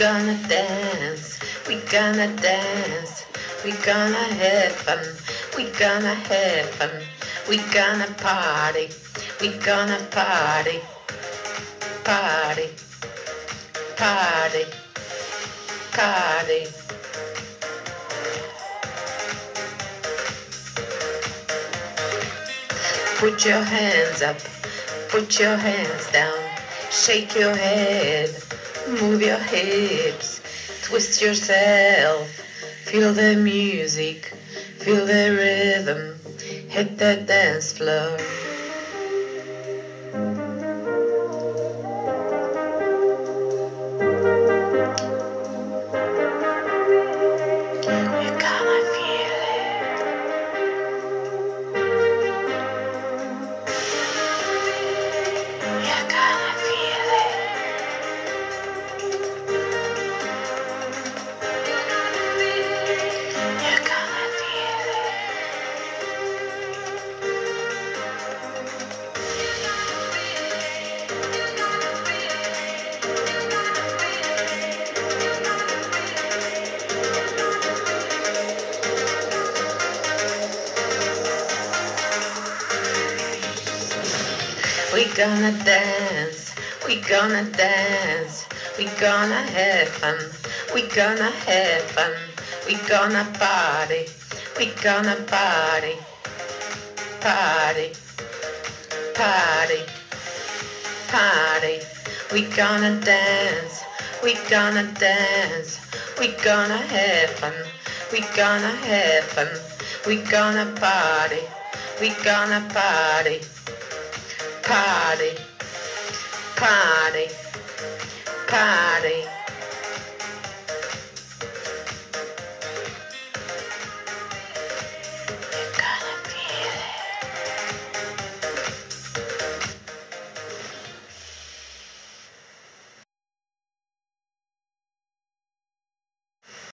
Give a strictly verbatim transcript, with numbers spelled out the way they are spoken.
gonna dance, we gonna dance, we gonna have fun, we gonna have fun, we gonna party, we gonna party, party, party, party. Put your hands up, put your hands down, shake your head, move your hips, twist yourself, feel the music, feel the rhythm, hit the dance floor. You're gonna feel it. You're gonna feel it. You're gonna feel it. We gonna dance, we gonna dance, we gonna have fun, we gonna have fun, we gonna party, we gonna party, party, party, party. We gonna dance, we gonna dance, we gonna have fun, we gonna have fun, we gonna party, we gonna party. Party, party, party.